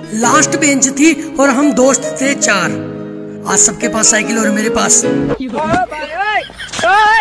Last bench थी और हम दोस्त थे 4। आज सबके पास साइकिल और मेरे पास